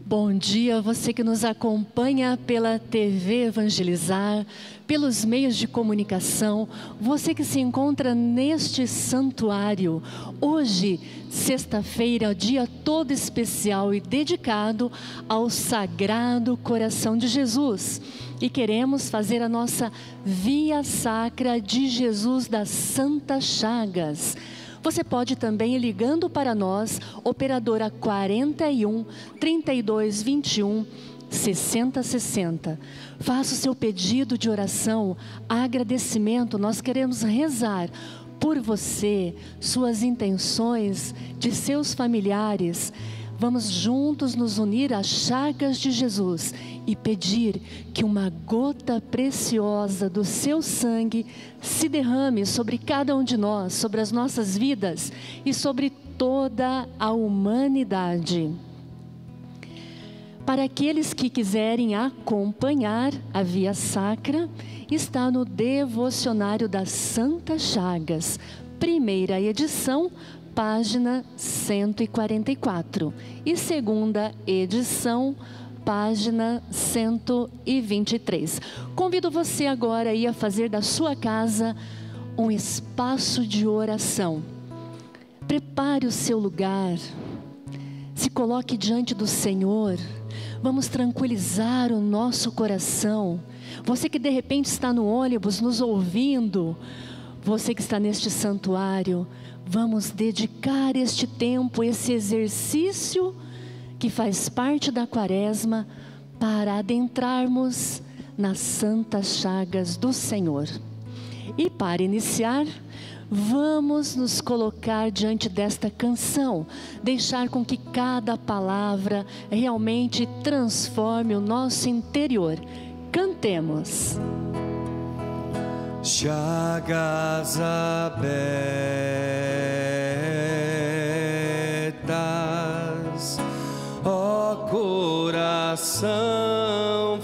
Bom dia, você que nos acompanha pela TV Evangelizar, pelos meios de comunicação, você que se encontra neste santuário. Hoje, sexta-feira, dia todo especial e dedicado ao Sagrado Coração de Jesus. E queremos fazer a nossa Via Sacra de Jesus das Santas Chagas. Você pode também ir ligando para nós, operadora 41 32 21 60 60. Faça o seu pedido de oração, agradecimento. Nós queremos rezar por você, suas intenções, de seus familiares. Vamos juntos nos unir às chagas de Jesus e pedir que uma gota preciosa do seu sangue se derrame sobre cada um de nós, sobre as nossas vidas e sobre toda a humanidade. Para aqueles que quiserem acompanhar a Via Sacra, está no Devocionário das Santas Chagas, primeira edição, página 144, e segunda edição, página 123. Convido você agora a fazer da sua casa um espaço de oração. Prepare o seu lugar, se coloque diante do Senhor. Vamos tranquilizar o nosso coração. Você que de repente está no ônibus nos ouvindo, você que está neste santuário, vamos dedicar este tempo, esse exercício que faz parte da Quaresma, para adentrarmos nas santas chagas do Senhor. E para iniciar, vamos nos colocar diante desta canção, deixar com que cada palavra realmente transforme o nosso interior. Cantemos. Chagas abertas, ó coração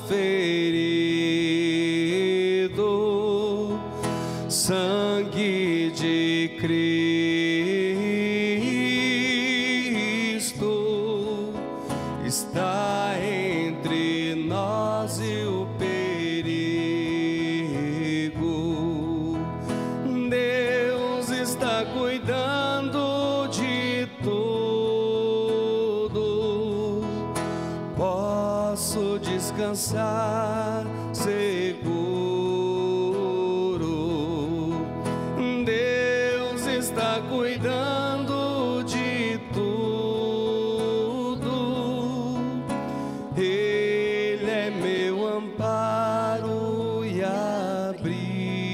ferido, sangue de Cristo está entre nós e o cuidando de tudo, posso descansar seguro. Deus está cuidando de tudo, Ele é meu amparo e abrigo.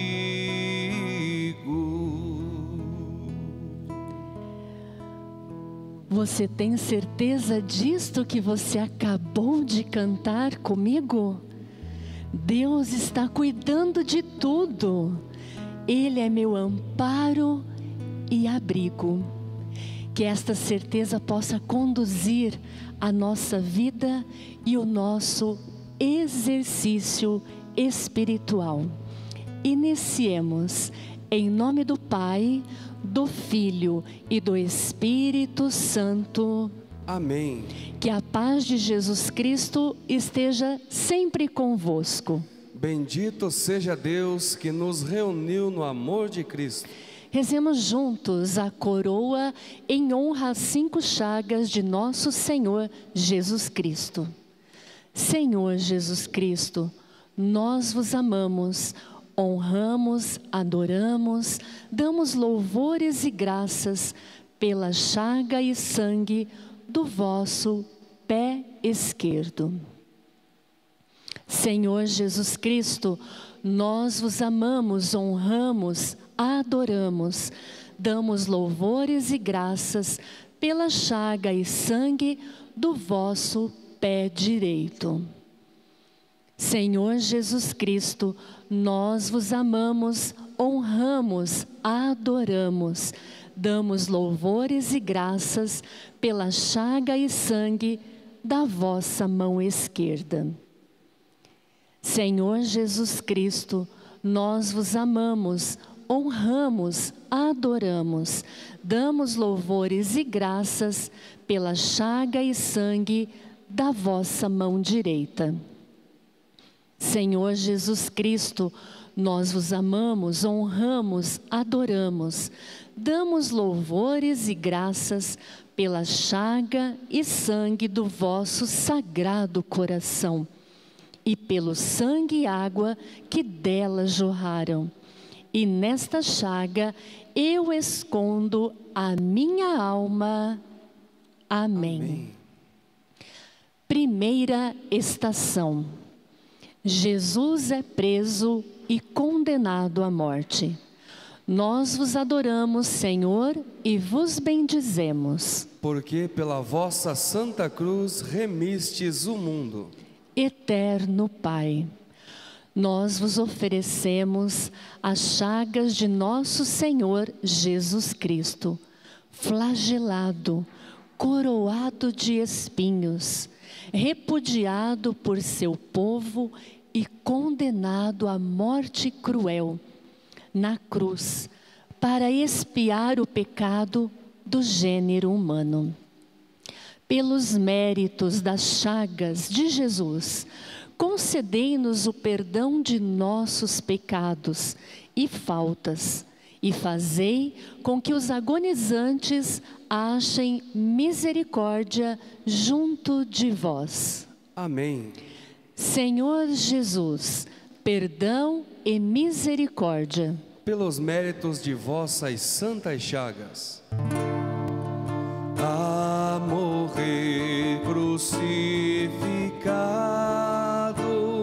Você tem certeza disto que você acabou de cantar comigo? Deus está cuidando de tudo. Ele é meu amparo e abrigo. Que esta certeza possa conduzir a nossa vida e o nosso exercício espiritual. Iniciemos em nome do Pai, do Filho e do Espírito Santo. Amém. Que a paz de Jesus Cristo esteja sempre convosco. Bendito seja Deus que nos reuniu no amor de Cristo. Rezemos juntos a coroa em honra às 5 chagas de nosso Senhor Jesus Cristo. Senhor Jesus Cristo, nós vos amamos, honramos, adoramos, damos louvores e graças pela chaga e sangue do vosso pé esquerdo. Senhor Jesus Cristo, nós vos amamos, honramos, adoramos, damos louvores e graças pela chaga e sangue do vosso pé direito. Senhor Jesus Cristo, nós vos amamos, honramos, adoramos, damos louvores e graças pela chaga e sangue da vossa mão esquerda. Senhor Jesus Cristo, nós vos amamos, honramos, adoramos, damos louvores e graças pela chaga e sangue da vossa mão direita. Senhor Jesus Cristo, nós vos amamos, honramos, adoramos, damos louvores e graças pela chaga e sangue do vosso sagrado coração e pelo sangue e água que dela jorraram. E nesta chaga eu escondo a minha alma. Amém. Amém. Primeira estação. Jesus é preso e condenado à morte. Nós vos adoramos, Senhor, e vos bendizemos. Porque pela vossa santa cruz remistes o mundo. Eterno Pai, nós vos oferecemos as chagas de nosso Senhor Jesus Cristo, flagelado, coroado de espinhos, repudiado por seu povo e condenado à morte cruel na cruz, para expiar o pecado do gênero humano. Pelos méritos das chagas de Jesus, concedei-nos o perdão de nossos pecados e faltas, e fazei com que os agonizantes achem misericórdia junto de vós. Amém. Senhor Jesus, perdão e misericórdia. Pelos méritos de vossas santas chagas. A morrer crucificado,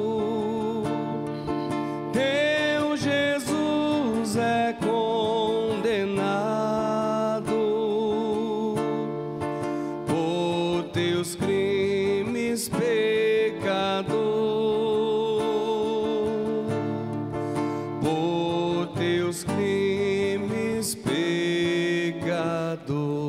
teu Jesus é condenado por teus crimes, pecador, por teus crimes, pecador.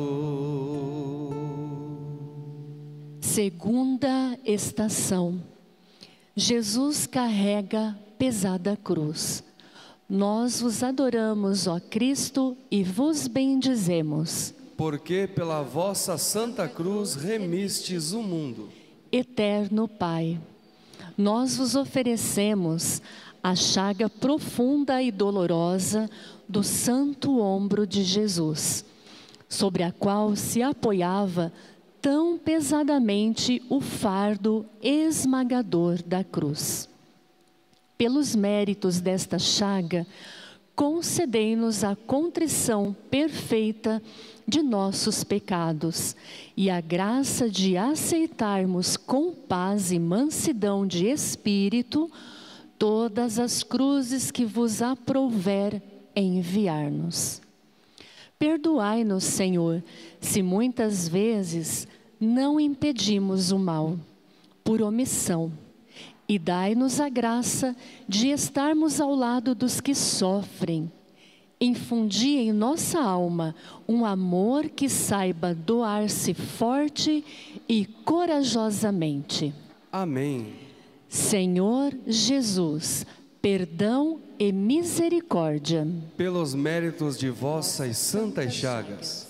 Segunda estação. Jesus carrega pesada cruz. Nós vos adoramos, ó Cristo, e vos bendizemos. Porque pela vossa santa cruz remistes o mundo. Eterno Pai, nós vos oferecemos a chaga profunda e dolorosa do santo ombro de Jesus, sobre a qual se apoiava tão pesadamente o fardo esmagador da cruz. Pelos méritos desta chaga, concedei-nos a contrição perfeita de nossos pecados e a graça de aceitarmos com paz e mansidão de espírito todas as cruzes que vos aprouver enviar-nos. Perdoai-nos, Senhor, se muitas vezes não impedimos o mal, por omissão, e dai-nos a graça de estarmos ao lado dos que sofrem. Infundi em nossa alma um amor que saiba doar-se forte e corajosamente. Amém. Senhor Jesus, perdão e misericórdia. Pelos méritos de vossas santas chagas.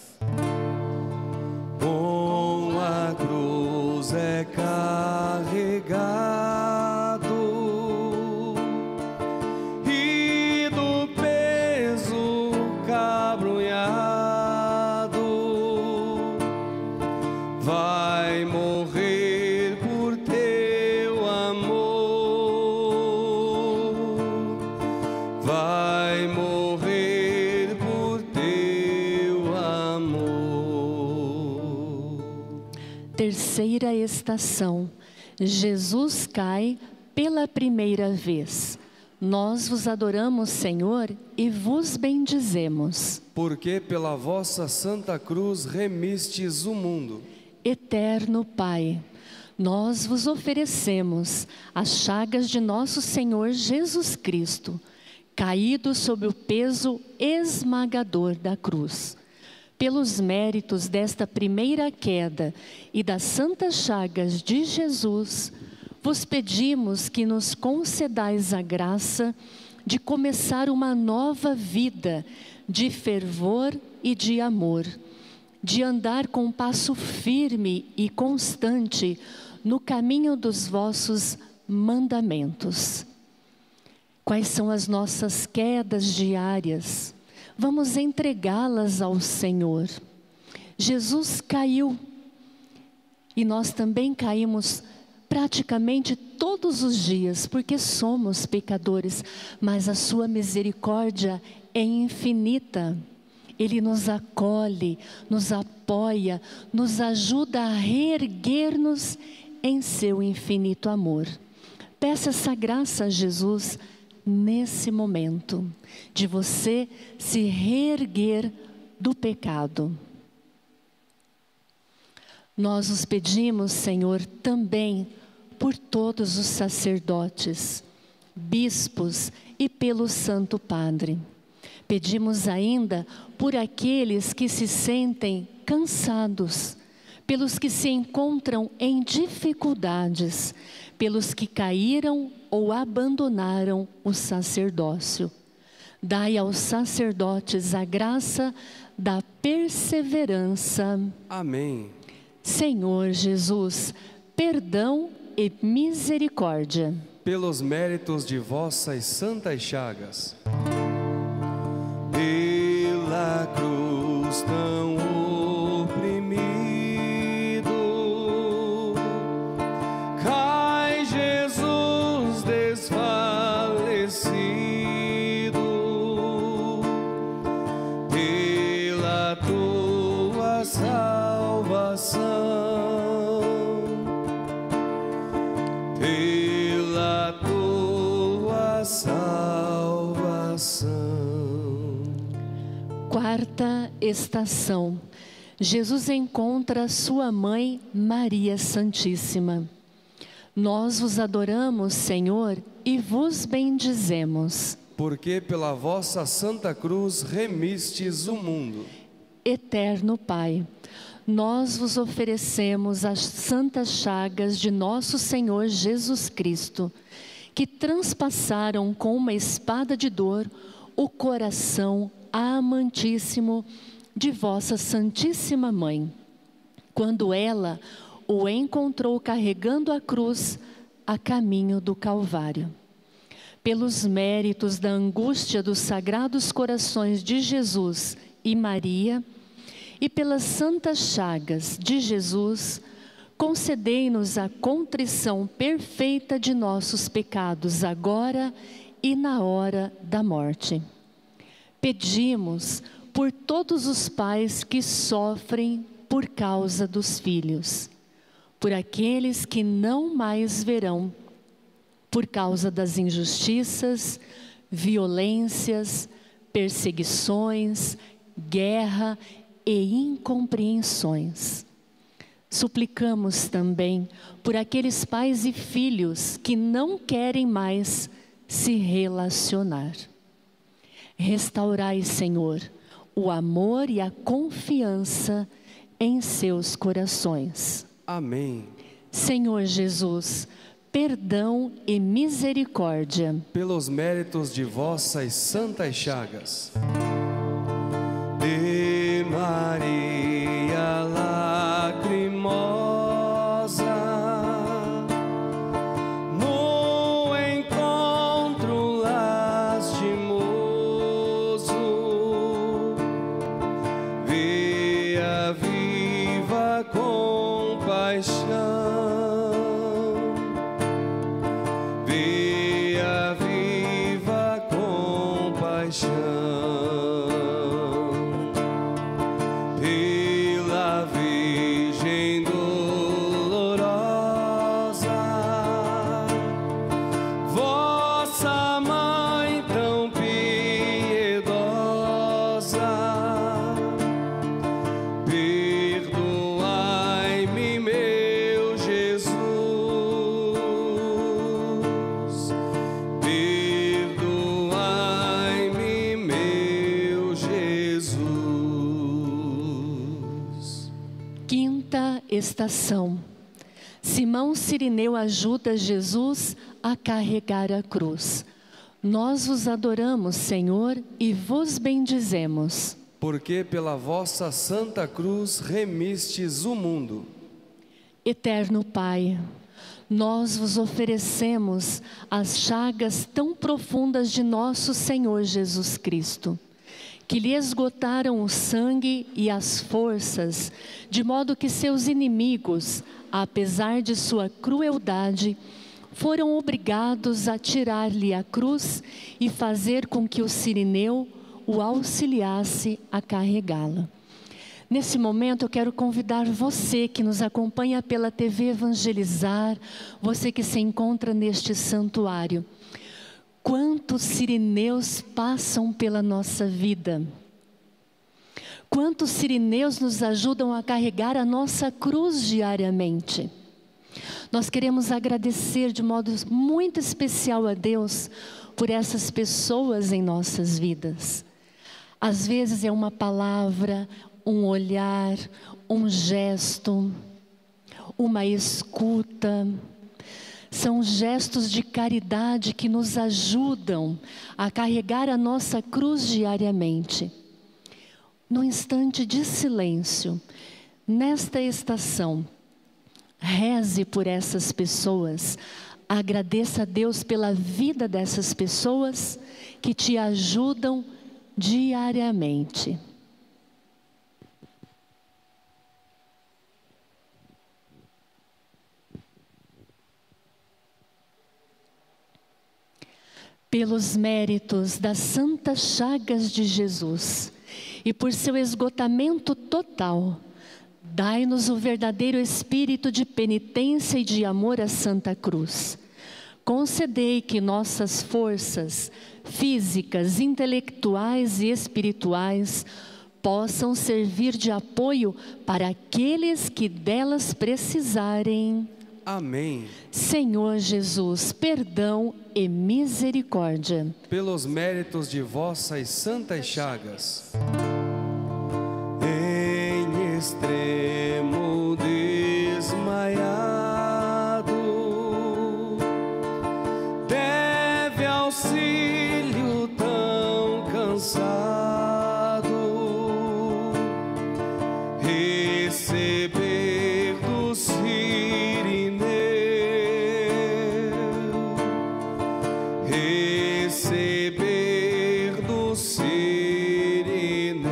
Com a cruz é carregado e do peso cabrunhado vai morrer por teu amor, vai morrer por teu amor. Terceira estação. Jesus cai pela primeira vez. Nós vos adoramos, Senhor, e vos bendizemos. Porque pela vossa santa cruz remistes o mundo. Eterno Pai, nós vos oferecemos as chagas de nosso Senhor Jesus Cristo, caído sob o peso esmagador da cruz. Pelos méritos desta primeira queda e das santas chagas de Jesus, vos pedimos que nos concedais a graça de começar uma nova vida de fervor e de amor, de andar com passo firme e constante no caminho dos vossos mandamentos. Quais são as nossas quedas diárias? Vamos entregá-las ao Senhor. Jesus caiu e nós também caímos praticamente todos os dias, porque somos pecadores, mas a sua misericórdia é infinita. Ele nos acolhe, nos apoia, nos ajuda a reerguer-nos em seu infinito amor. Peça essa graça a Jesus nesse momento, de você se reerguer do pecado. Nós os pedimos, Senhor, também por todos os sacerdotes, bispos e pelo Santo Padre. Pedimos ainda por aqueles que se sentem cansados, pelos que se encontram em dificuldades, pelos que caíram ou abandonaram o sacerdócio. Dai aos sacerdotes a graça da perseverança. Amém. Senhor Jesus, perdão e misericórdia. Pelos méritos de vossas santas chagas, pela cruz tão oprimido, cai Jesus desfalecido, pela tua salvação, pela tua salvação. Quarta estação. Jesus encontra sua mãe Maria Santíssima. Nós vos adoramos, Senhor, e vos bendizemos. Porque pela vossa santa cruz remistes o mundo. Eterno Pai, nós vos oferecemos as santas chagas de nosso Senhor Jesus Cristo, que transpassaram com uma espada de dor o coração amantíssimo de vossa Santíssima Mãe, quando ela o encontrou carregando a cruz a caminho do Calvário. Pelos méritos da angústia dos sagrados corações de Jesus e Maria, e pelas santas chagas de Jesus, concedei-nos a contrição perfeita de nossos pecados, agora e na hora da morte. Pedimos por todos os pais que sofrem por causa dos filhos, por aqueles que não mais verão, por causa das injustiças, violências, perseguições, guerra e incompreensões. Suplicamos também por aqueles pais e filhos que não querem mais se relacionar. Restaurai, Senhor, o amor e a confiança em seus corações. Amém. Senhor Jesus, perdão e misericórdia. Pelos méritos de vossas santas chagas, de Maria lacrimosa, no encontro lastimoso, vê a viva compaixão, vê a viva compaixão. Estação. Simão Cirineu ajuda Jesus a carregar a cruz. Nós vos adoramos, Senhor, e vos bendizemos. Porque pela vossa santa cruz remistes o mundo. Eterno Pai, nós vos oferecemos as chagas tão profundas de nosso Senhor Jesus Cristo, que lhe esgotaram o sangue e as forças, de modo que seus inimigos, apesar de sua crueldade, foram obrigados a tirar-lhe a cruz e fazer com que o Cirineu o auxiliasse a carregá-la. Nesse momento eu quero convidar você que nos acompanha pela TV Evangelizar, você que se encontra neste santuário. Quantos cirineus passam pela nossa vida? Quantos cirineus nos ajudam a carregar a nossa cruz diariamente? Nós queremos agradecer de modo muito especial a Deus por essas pessoas em nossas vidas. Às vezes é uma palavra, um olhar, um gesto, uma escuta. São gestos de caridade que nos ajudam a carregar a nossa cruz diariamente. No instante de silêncio, nesta estação, reze por essas pessoas, agradeça a Deus pela vida dessas pessoas que te ajudam diariamente. Pelos méritos das santas chagas de Jesus e por seu esgotamento total, dai-nos o verdadeiro espírito de penitência e de amor à Santa Cruz. Concedei que nossas forças físicas, intelectuais e espirituais possam servir de apoio para aqueles que delas precisarem. Amém. Senhor Jesus, perdão e misericórdia. Pelos méritos de vossas santas chagas. Em extremo desmaiado, deve auxílio tão cansado, receber do Cirineu, receber do Cirineu.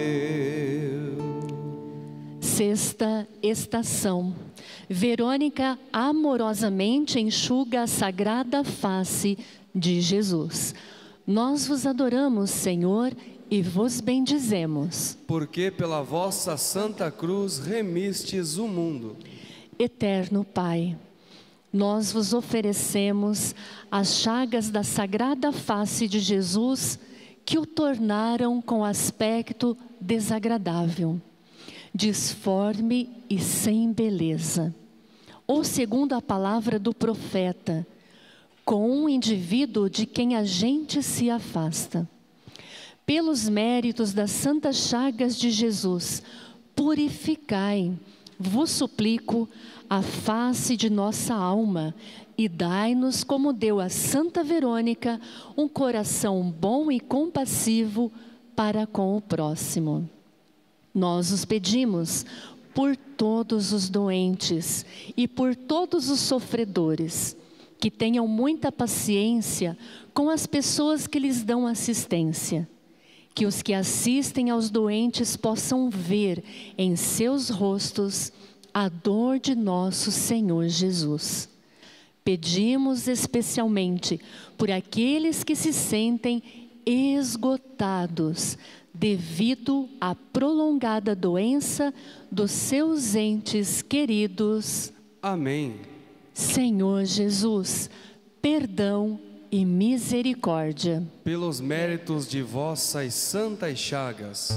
Sexta estação. Verônica amorosamente enxuga a sagrada face de Jesus. Nós vos adoramos, Senhor, e vos bendizemos. Porque pela vossa santa cruz remistes o mundo. Eterno Pai, nós vos oferecemos as chagas da sagrada face de Jesus que o tornaram com aspecto desagradável, disforme e sem beleza. Ou segundo a palavra do profeta, com um indivíduo de quem a gente se afasta. Pelos méritos das santas chagas de Jesus, purificai, vos suplico, a face de nossa alma e dai-nos, como deu a Santa Verônica, um coração bom e compassivo para com o próximo. Nós os pedimos por todos os doentes e por todos os sofredores, que tenham muita paciência com as pessoas que lhes dão assistência. Que os que assistem aos doentes possam ver em seus rostos a dor de nosso Senhor Jesus. Pedimos especialmente por aqueles que se sentem esgotados devido à prolongada doença dos seus entes queridos. Amém. Senhor Jesus, perdão e misericórdia. Pelos méritos de vossas santas chagas,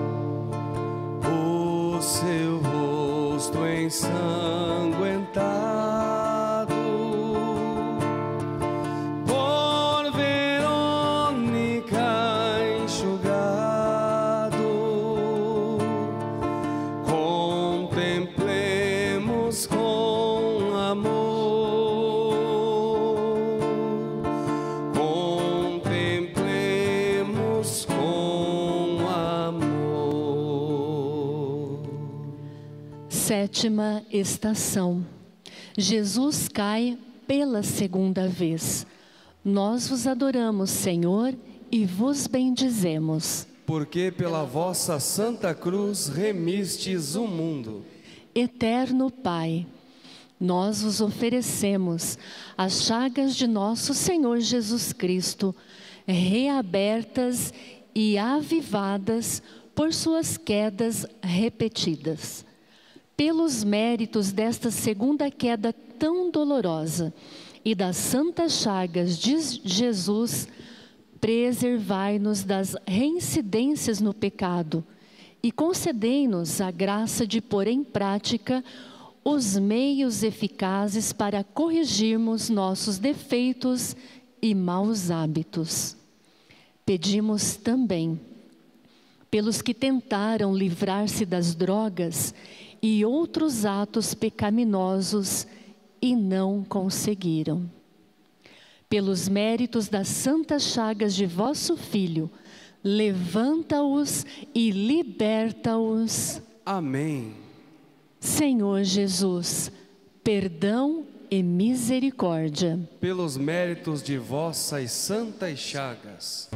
o seu rosto ensanguentado, por Verônica enxugado, contemplemos com amor. Sétima estação. Jesus cai pela segunda vez. Nós vos adoramos, Senhor, e vos bendizemos. Porque pela vossa santa cruz remistes o mundo. Eterno Pai, nós vos oferecemos as chagas de nosso Senhor Jesus Cristo, reabertas e avivadas por suas quedas repetidas. Pelos méritos desta segunda queda tão dolorosa e das santas chagas de Jesus, preservai-nos das reincidências no pecado e concedei-nos a graça de pôr em prática os meios eficazes para corrigirmos nossos defeitos e maus hábitos. Pedimos também pelos que tentaram livrar-se das drogas e outros atos pecaminosos e não conseguiram. Pelos méritos das santas chagas de vosso Filho, levanta-os e liberta-os. Amém. Senhor Jesus, perdão e misericórdia. Pelos méritos de vossas santas chagas.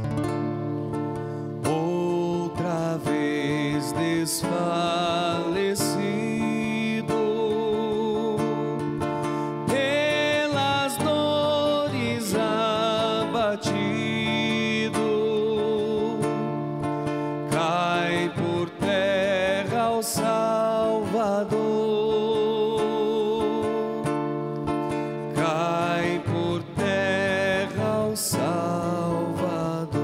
Outra vez desfalecido, pelas dores abatido, cai por terra ao Salvador, cai por terra ao Salvador.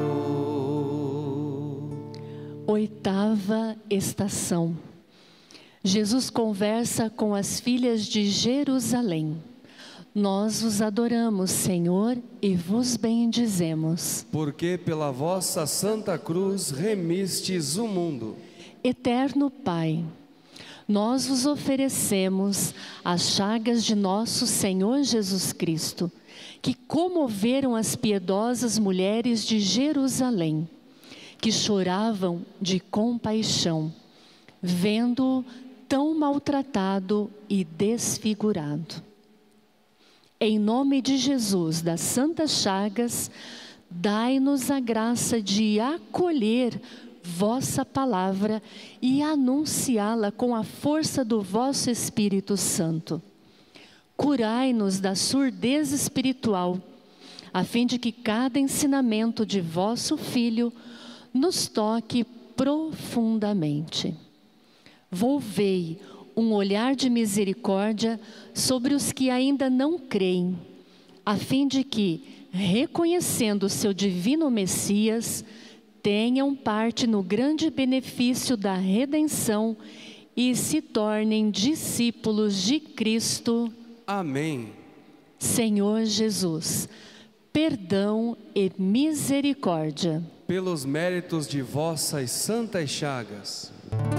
Oitava estação. Jesus conversa com as filhas de Jerusalém. Nós vos adoramos, Senhor, e vos bendizemos. Porque pela vossa santa cruz remistes o mundo. Eterno Pai, nós vos oferecemos as chagas de nosso Senhor Jesus Cristo, que comoveram as piedosas mulheres de Jerusalém, que choravam de compaixão, vendo-o tão maltratado e desfigurado. Em nome de Jesus, das santas chagas, dai-nos a graça de acolher vossa palavra e anunciá-la com a força do vosso Espírito Santo. Curai-nos da surdez espiritual, a fim de que cada ensinamento de vosso Filho nos toque profundamente. Volvei um olhar de misericórdia sobre os que ainda não creem, a fim de que, reconhecendo o seu divino Messias, tenham parte no grande benefício da redenção e se tornem discípulos de Cristo. Amém. Senhor Jesus, perdão e misericórdia. Pelos méritos de vossas santas chagas.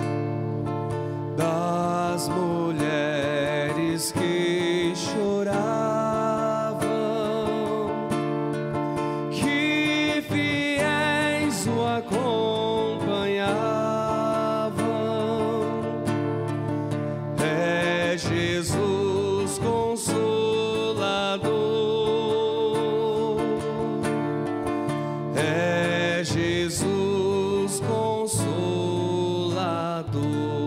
Das mulheres que choravam, que fiéis o acompanhavam, é Jesus Consolador, é Jesus Consolador.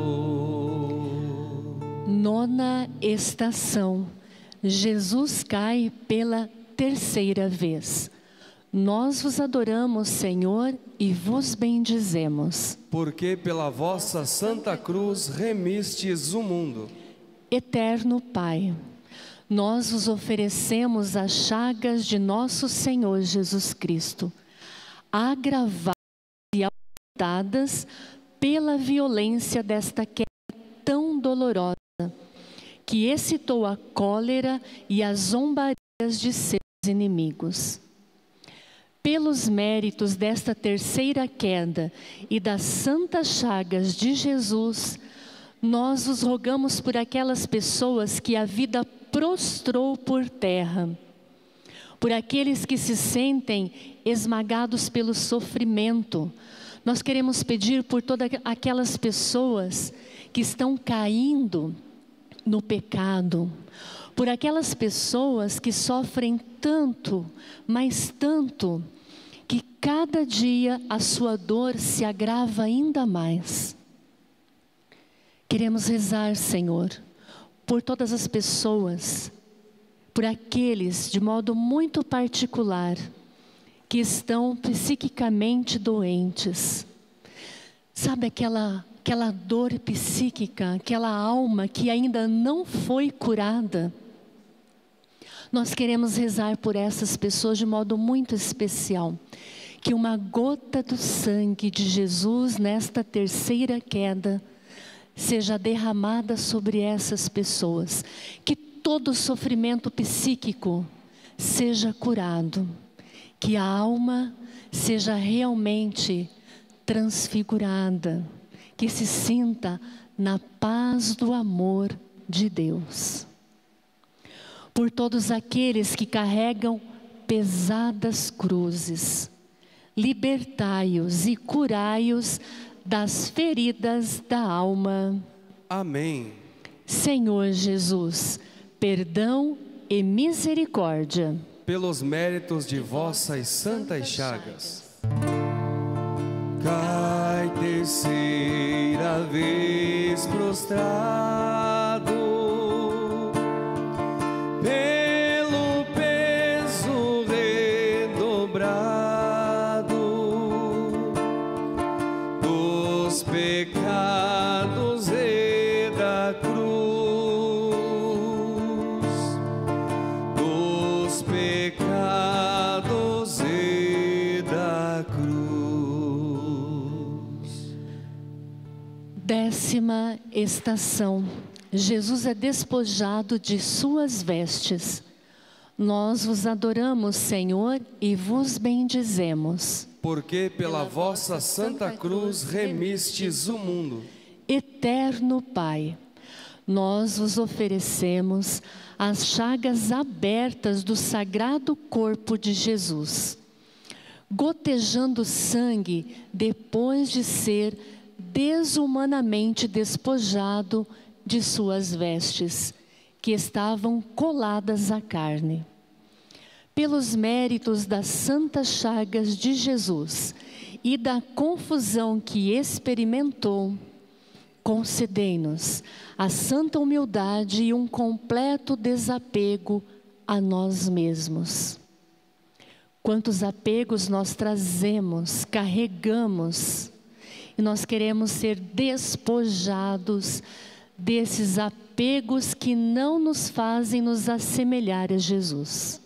Nona estação. Jesus cai pela terceira vez. Nós vos adoramos, Senhor, e vos bendizemos. Porque pela vossa santa cruz remistes o mundo. Eterno Pai, nós vos oferecemos as chagas de nosso Senhor Jesus Cristo, agravadas e aumentadas pela violência desta queda tão dolorosa, que excitou a cólera e as zombarias de seus inimigos. Pelos méritos desta terceira queda e das santas chagas de Jesus, nós vos rogamos por aquelas pessoas que a vida prostrou por terra, por aqueles que se sentem esmagados pelo sofrimento. Nós queremos pedir por todas aquelas pessoas que estão caindo no pecado, por aquelas pessoas que sofrem tanto, mas tanto, que cada dia a sua dor se agrava ainda mais. Queremos rezar, Senhor, por todas as pessoas, por aqueles de modo muito particular, que estão psiquicamente doentes. Sabe aquela dor psíquica, aquela alma que ainda não foi curada? Nós queremos rezar por essas pessoas de modo muito especial. Que uma gota do sangue de Jesus nesta terceira queda seja derramada sobre essas pessoas. Que todo sofrimento psíquico seja curado. Que a alma seja realmente transfigurada. Que se sinta na paz do amor de Deus. Por todos aqueles que carregam pesadas cruzes, libertai-os e curai-os das feridas da alma. Amém. Senhor Jesus, perdão e misericórdia. Pelos méritos de vossas santas chagas. Cai terceira vez prostrado, pelo peso redobrado dos pecados e da cruz, dos pecados e da cruz. 10ª estação. Jesus é despojado de suas vestes. Nós vos adoramos, Senhor, e vos bendizemos. Porque pela vossa santa cruz remistes o mundo. Eterno Pai, nós vos oferecemos as chagas abertas do sagrado corpo de Jesus, gotejando sangue depois de ser desumanamente despojado de suas vestes, que estavam coladas à carne. Pelos méritos das santas chagas de Jesus e da confusão que experimentou, concedei-nos a santa humildade e um completo desapego a nós mesmos. Quantos apegos nós trazemos, carregamos, e nós queremos ser despojados desses apegos que não nos fazem nos assemelhar a Jesus.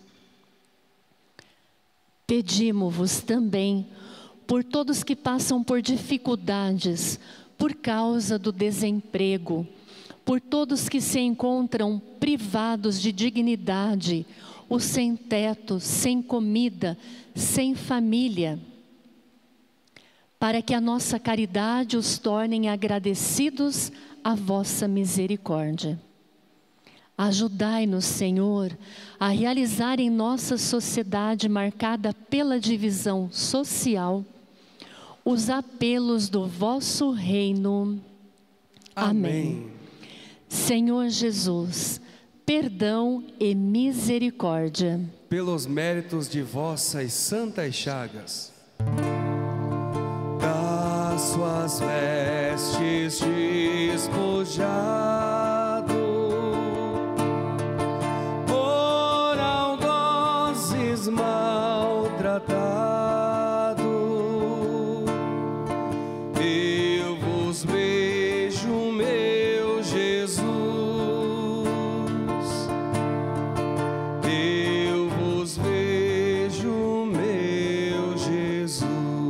Pedimos-vos também por todos que passam por dificuldades por causa do desemprego, por todos que se encontram privados de dignidade, ou sem teto, sem comida, sem família, para que a nossa caridade os torne agradecidos à vossa misericórdia. Ajudai-nos, Senhor, a realizar em nossa sociedade marcada pela divisão social, os apelos do vosso reino. Amém. Senhor Jesus, perdão e misericórdia. Pelos méritos de vossas santas chagas. Das suas vestes despojado, por algozes maltratado, eu vos beijo, meu Jesus, eu vos beijo, meu Jesus.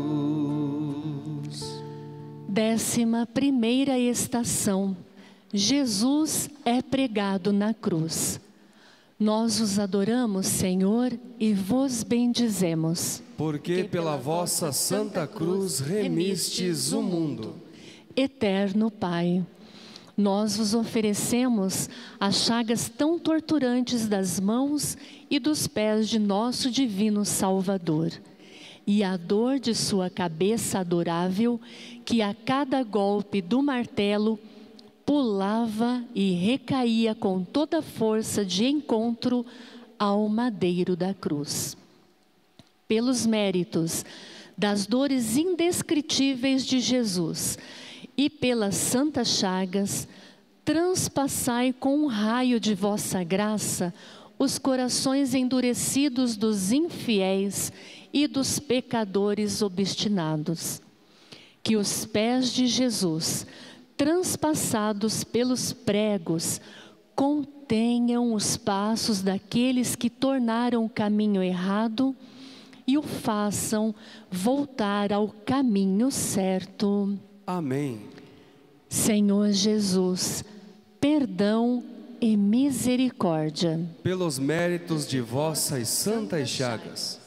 11ª estação. Jesus é pregado na cruz. Nós os adoramos, Senhor, e vos bendizemos. Porque pela vossa santa cruz remistes o mundo. Eterno Pai, nós vos oferecemos as chagas tão torturantes das mãos e dos pés de nosso divino Salvador, e a dor de sua cabeça adorável, que a cada golpe do martelo pulava e recaía com toda a força de encontro ao madeiro da cruz. Pelos méritos das dores indescritíveis de Jesus e pelas santas chagas, transpassai com um raio de vossa graça os corações endurecidos dos infiéis e dos pecadores obstinados. Que os pés de Jesus, transpassados pelos pregos, contenham os passos daqueles que tornaram o caminho errado e o façam voltar ao caminho certo. Amém. Senhor Jesus, perdão e misericórdia. Pelos méritos de vossas santas chagas,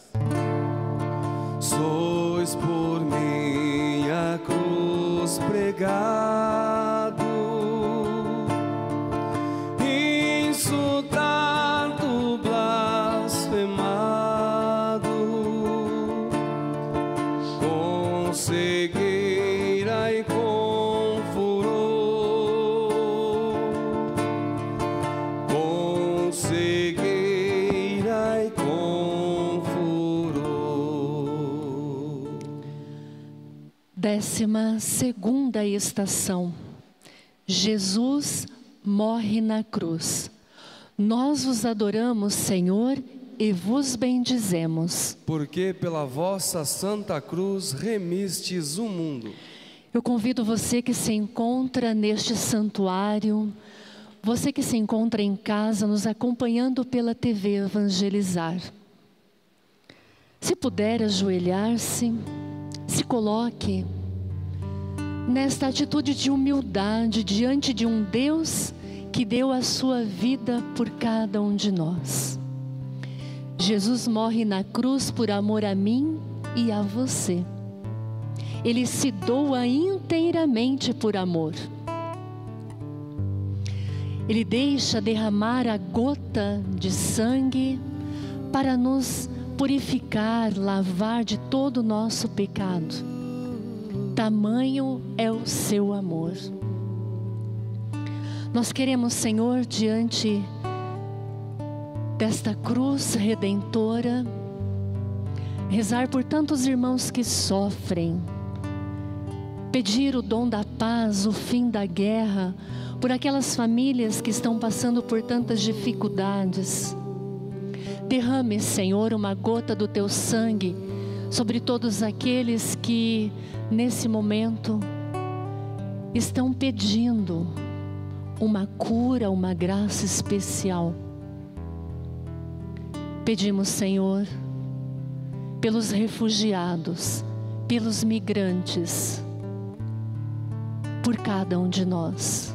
sois por minha cruz pregado, insultado, blasfemado, com cegueira e com furor, com cegueira e com furor. 12ª estação. Jesus morre na cruz. Nós vos adoramos, Senhor, e vos bendizemos. Porque pela vossa santa cruz remistes o mundo. Eu convido você que se encontra neste santuário, você que se encontra em casa nos acompanhando pela TV Evangelizar. Se puder ajoelhar-se, se coloque nesta atitude de humildade diante de um Deus que deu a sua vida por cada um de nós. Jesus morre na cruz por amor a mim e a você. Ele se doa inteiramente por amor. Ele deixa derramar a gota de sangue para nos purificar, lavar de todo o nosso pecado. Tamanho é o seu amor. Nós queremos, Senhor, diante desta cruz redentora, rezar por tantos irmãos que sofrem, pedir o dom da paz, o fim da guerra, por aquelas famílias que estão passando por tantas dificuldades. Derrame, Senhor, uma gota do teu sangue sobre todos aqueles que, nesse momento, estão pedindo uma cura, uma graça especial. Pedimos, Senhor, pelos refugiados, pelos migrantes, por cada um de nós.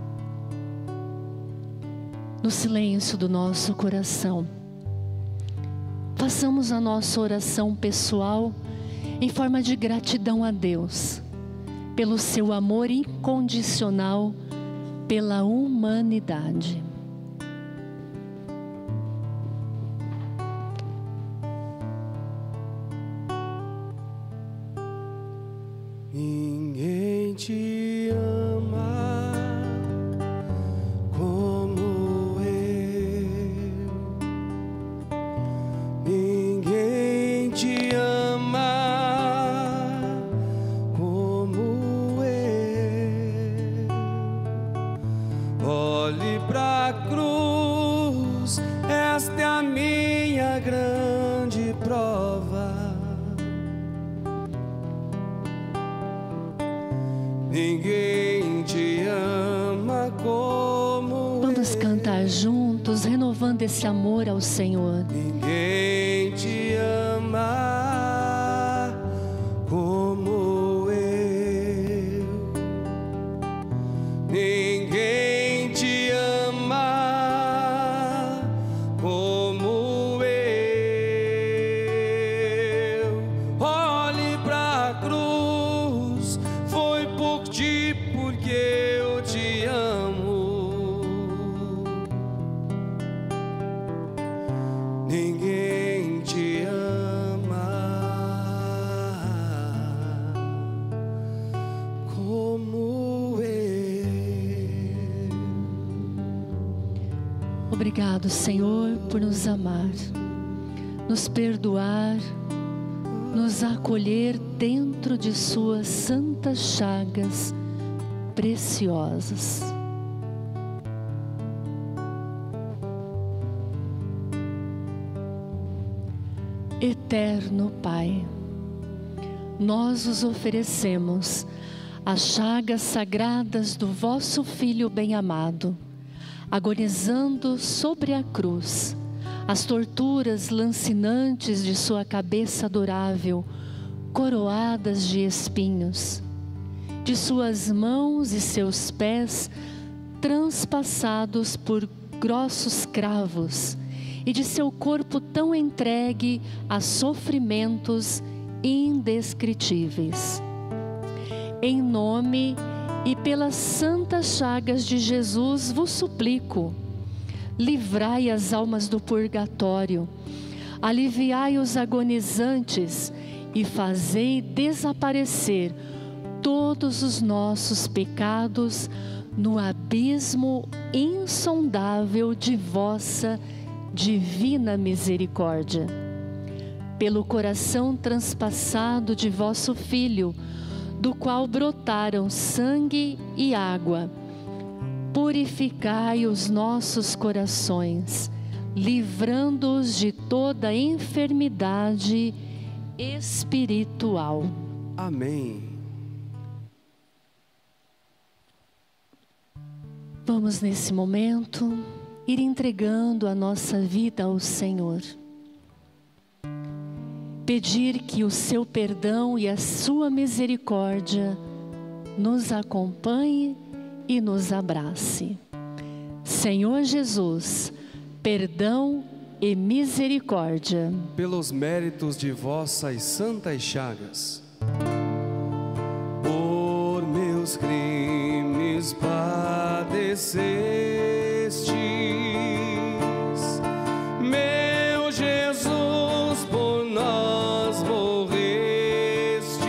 No silêncio do nosso coração, façamos a nossa oração pessoal em forma de gratidão a Deus, pelo seu amor incondicional pela humanidade. Ninguém te ama como eu. Ninguém te ama como eu. Olhe pra cruz, esta é a minha grande prova. Ninguém te ama como Vamos cantar juntos, renovando esse amor ao Senhor. Ninguém te ama como eu. Ninguém te ama como eu. Olhe pra cruz, foi por ti porque eu te amo. Ninguém Obrigado, Senhor, por nos amar, nos perdoar, nos acolher dentro de suas santas chagas preciosas. Eterno Pai, nós os oferecemos as chagas sagradas do vosso Filho bem-amado, agonizando sobre a cruz, as torturas lancinantes de sua cabeça adorável, coroadas de espinhos, de suas mãos e seus pés transpassados por grossos cravos, e de seu corpo tão entregue a sofrimentos indescritíveis. Em nome e pelas santas chagas de Jesus vos suplico, livrai as almas do purgatório, aliviai os agonizantes e fazei desaparecer todos os nossos pecados no abismo insondável de vossa divina misericórdia. Pelo coração transpassado de vosso Filho, do qual brotaram sangue e água, purificai os nossos corações, livrando-os de toda enfermidade espiritual. Amém. Vamos nesse momento ir entregando a nossa vida ao Senhor. Pedir que o seu perdão e a sua misericórdia nos acompanhe e nos abrace. Senhor Jesus, perdão e misericórdia. Pelos méritos de vossas santas chagas, por meus crimes padecestes, meu Jesus, por nós morrestes.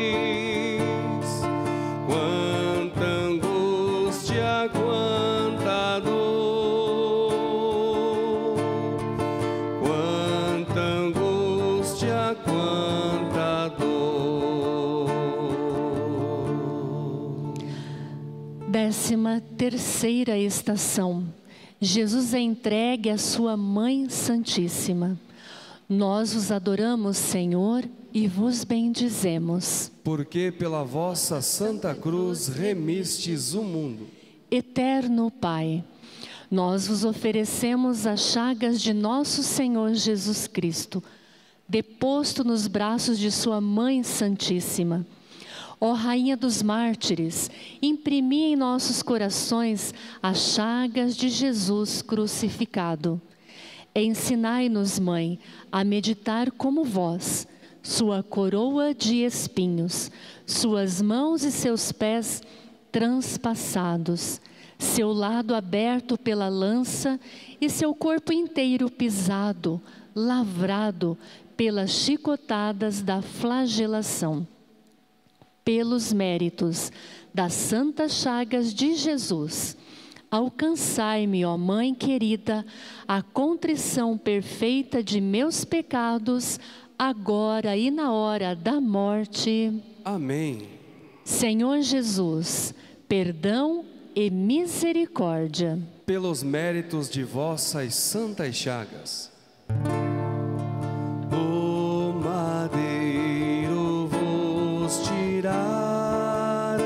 Quanta angústia, quanta dor, quanta angústia, quanta dor. 13ª estação. Jesus é entregue à sua Mãe Santíssima. Nós os adoramos, Senhor, e vos bendizemos. Porque pela vossa santa cruz remistes o mundo. Eterno Pai, nós vos oferecemos as chagas de nosso Senhor Jesus Cristo, deposto nos braços de sua Mãe Santíssima. Ó Rainha dos Mártires, imprimi em nossos corações as chagas de Jesus crucificado. Ensinai-nos, Mãe, a meditar como vós, sua coroa de espinhos, suas mãos e seus pés transpassados, seu lado aberto pela lança e seu corpo inteiro pisado, lavrado pelas chicotadas da flagelação. Pelos méritos das santas chagas de Jesus, alcançai-me, ó Mãe querida, a contrição perfeita de meus pecados, agora e na hora da morte. Amém. Senhor Jesus, perdão e misericórdia. Pelos méritos de vossas santas chagas, o madeiro vos tiraram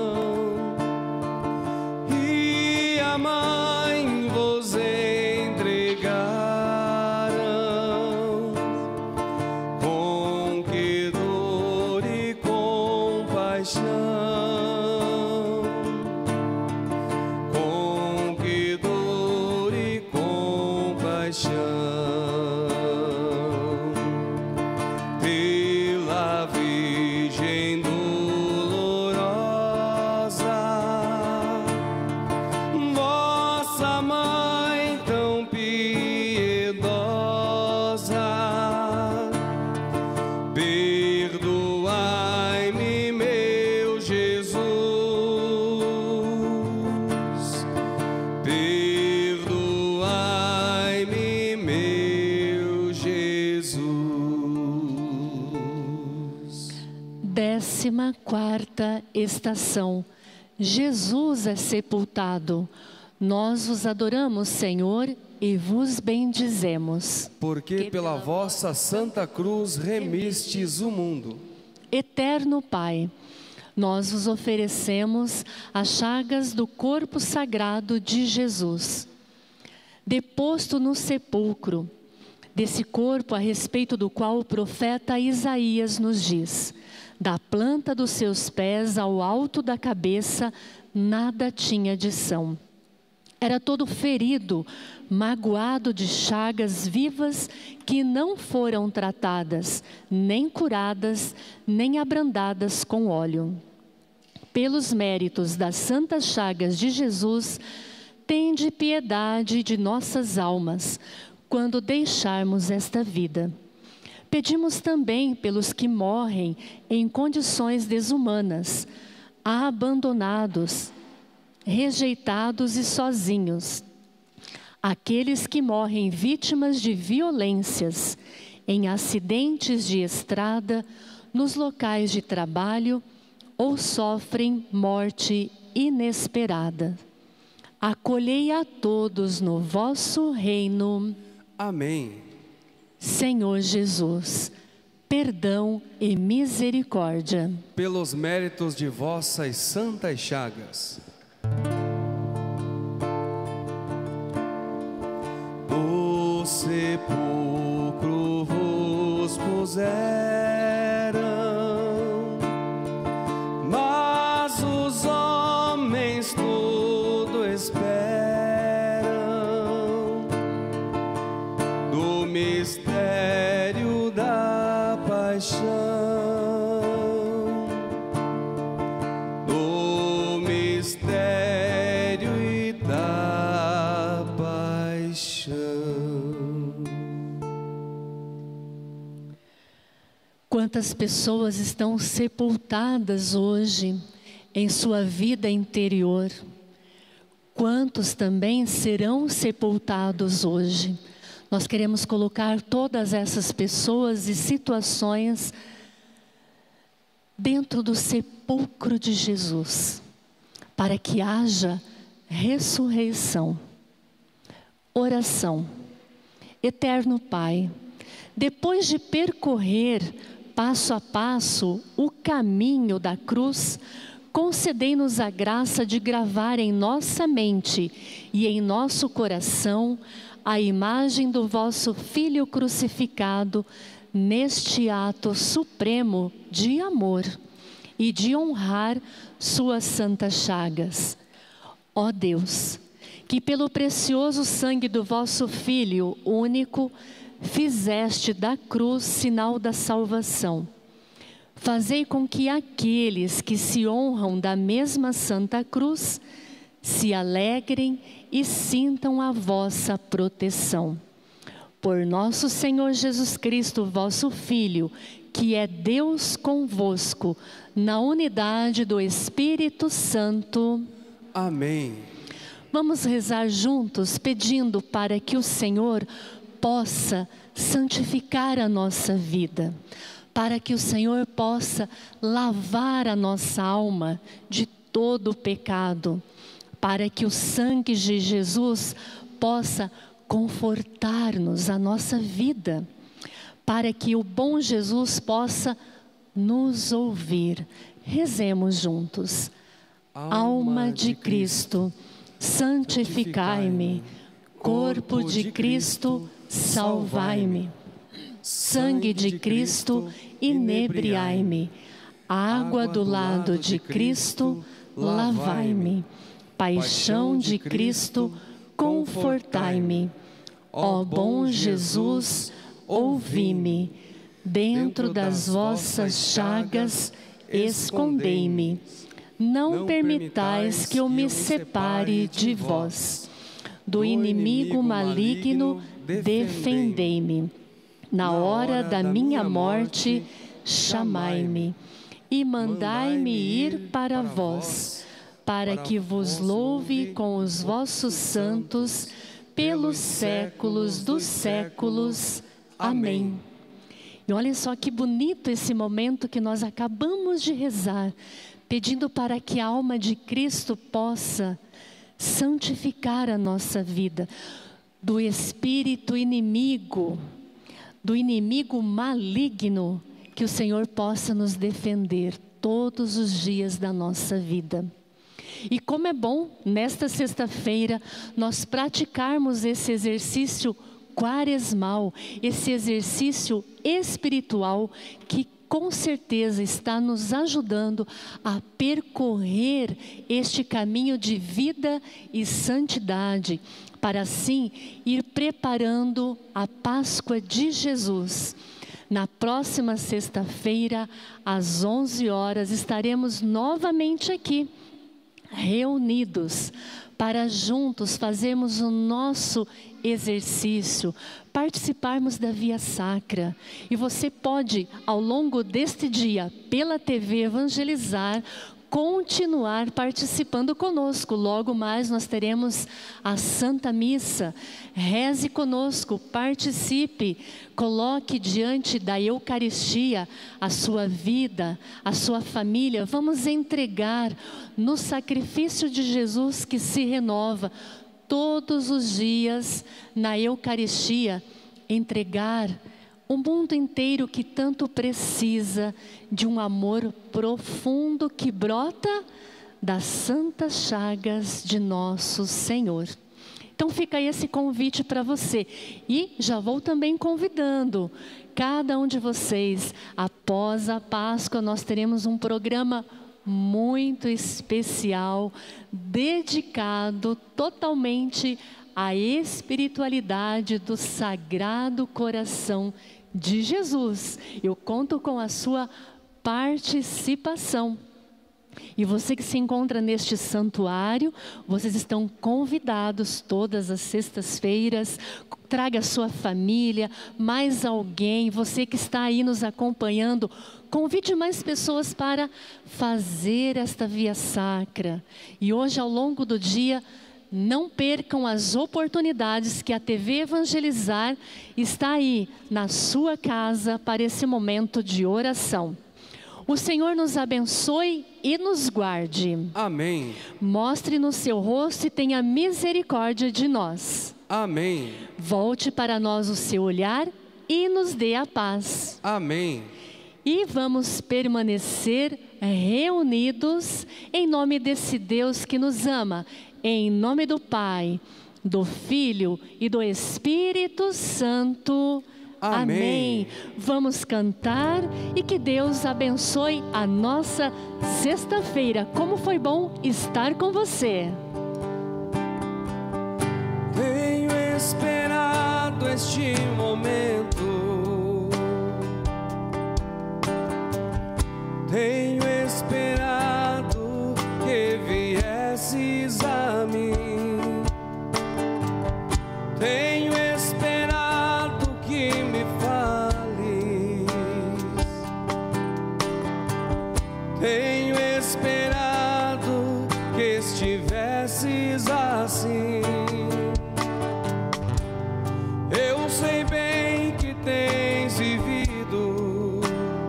e a mãe vos entregaram. Com que dor e compaixão, com que dor e compaixão. 14ª estação. Jesus é sepultado. Nós vos adoramos, Senhor, e vos bendizemos. Porque pela vossa santa cruz remistes o mundo. Eterno Pai, nós vos oferecemos as chagas do corpo sagrado de Jesus, deposto no sepulcro, desse corpo a respeito do qual o profeta Isaías nos diz: da planta dos seus pés ao alto da cabeça, nada tinha adição. Era todo ferido, magoado de chagas vivas que não foram tratadas, nem curadas, nem abrandadas com óleo. Pelos méritos das santas chagas de Jesus, tende piedade de nossas almas, quando deixarmos esta vida. Pedimos também pelos que morrem em condições desumanas, abandonados, rejeitados e sozinhos. Aqueles que morrem vítimas de violências, em acidentes de estrada, nos locais de trabalho ou sofrem morte inesperada. Acolhei a todos no vosso reino. Amém. Senhor Jesus, perdão e misericórdia. Pelos méritos de vossas santas chagas. Do sepulcro vos puseram, mas os homens tudo esperam do mistério da paixão, do mistério e da paixão. Quantas pessoas estão sepultadas hoje em sua vida interior? Quantos também serão sepultados hoje? Nós queremos colocar todas essas pessoas e situações dentro do sepulcro de Jesus, para que haja ressurreição. Oração. Eterno Pai, depois de percorrer passo a passo o caminho da cruz, concedei-nos a graça de gravar em nossa mente e em nosso coração a imagem do vosso Filho crucificado neste ato supremo de amor e de honrar suas santas chagas. Ó Deus, que pelo precioso sangue do vosso Filho único fizeste da cruz sinal da salvação, fazei com que aqueles que se honram da mesma Santa Cruz se alegrem e sintam a vossa proteção. Por nosso Senhor Jesus Cristo, vosso Filho, que é Deus convosco, na unidade do Espírito Santo. Amém. Vamos rezar juntos, pedindo para que o Senhor possa santificar a nossa vida, para que o Senhor possa lavar a nossa alma de todo o pecado, para que o sangue de Jesus possa confortar-nos a nossa vida, para que o bom Jesus possa nos ouvir. Rezemos juntos. Alma de Cristo, santificai-me. Corpo de Cristo, salvai-me. Sangue de Cristo, inebriai-me. Água do lado de Cristo, lavai-me. Paixão de Cristo, confortai-me. Ó bom Jesus, ouvi-me. Dentro das vossas chagas, escondei-me. Não permitais que eu me separe de vós. Do inimigo maligno, defendei-me. Na hora da minha morte, chamai-me. E mandai-me ir para vós, para que vos louve com os vossos santos, pelos séculos dos séculos. Amém. E olhem só que bonito esse momento que nós acabamos de rezar, pedindo para que a alma de Cristo possa santificar a nossa vida do espírito inimigo, do inimigo maligno, que o Senhor possa nos defender todos os dias da nossa vida. E como é bom, nesta sexta-feira, nós praticarmos esse exercício quaresmal, esse exercício espiritual que com certeza está nos ajudando a percorrer este caminho de vida e santidade, para assim ir preparando a Páscoa de Jesus. Na próxima sexta-feira, às 11 horas, estaremos novamente aqui, reunidos, para juntos fazermos o nosso exercício, participarmos da Via Sacra. E você pode, ao longo deste dia, pela TV Evangelizar, continuar participando conosco. Logo mais nós teremos a Santa Missa. Reze conosco, participe, coloque diante da Eucaristia a sua vida, a sua família. Vamos entregar no sacrifício de Jesus que se renova todos os dias na Eucaristia, entregar o mundo inteiro que tanto precisa de um amor profundo que brota das santas chagas de nosso Senhor. Então fica aí esse convite para você. E já vou também convidando cada um de vocês. Após a Páscoa nós teremos um programa muito especial, dedicado totalmente à espiritualidade do Sagrado Coração de Jesus. Eu conto com a sua participação. E você que se encontra neste santuário, vocês estão convidados todas as sextas-feiras. Traga a sua família, mais alguém, você que está aí nos acompanhando, convide mais pessoas para fazer esta Via Sacra. E hoje, ao longo do dia, não percam as oportunidades que a TV Evangelizar está aí na sua casa para esse momento de oração. O Senhor nos abençoe e nos guarde. Amém. Mostre no seu rosto e tenha misericórdia de nós. Amém. Volte para nós o seu olhar e nos dê a paz. Amém. E vamos permanecer reunidos em nome desse Deus que nos ama. Em nome do Pai, do Filho e do Espírito Santo. Amém. Vamos cantar e que Deus abençoe a nossa sexta-feira. Como foi bom estar com você. Tenho esperado este momento. Tenho esperado que viesses a mim. Tenho esperado que me fales. Tenho esperado que estivesses assim. Eu sei bem que tens vivido.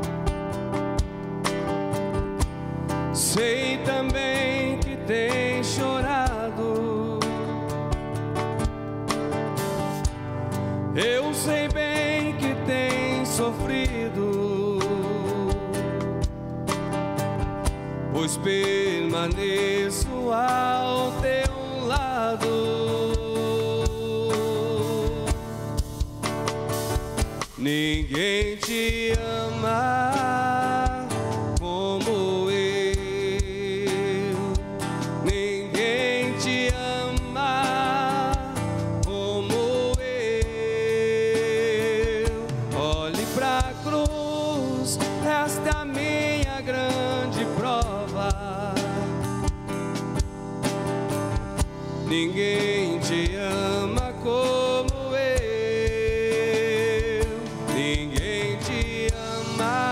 Sei também que tens chorado. Eu sei bem que tens sofrido, pois permaneço ao teu lado. Ninguém te ama como eu. Ninguém te ama como eu. Olhe pra cruz, esta é a minha grande prova. Ninguém te ama como eu. Ninguém te ama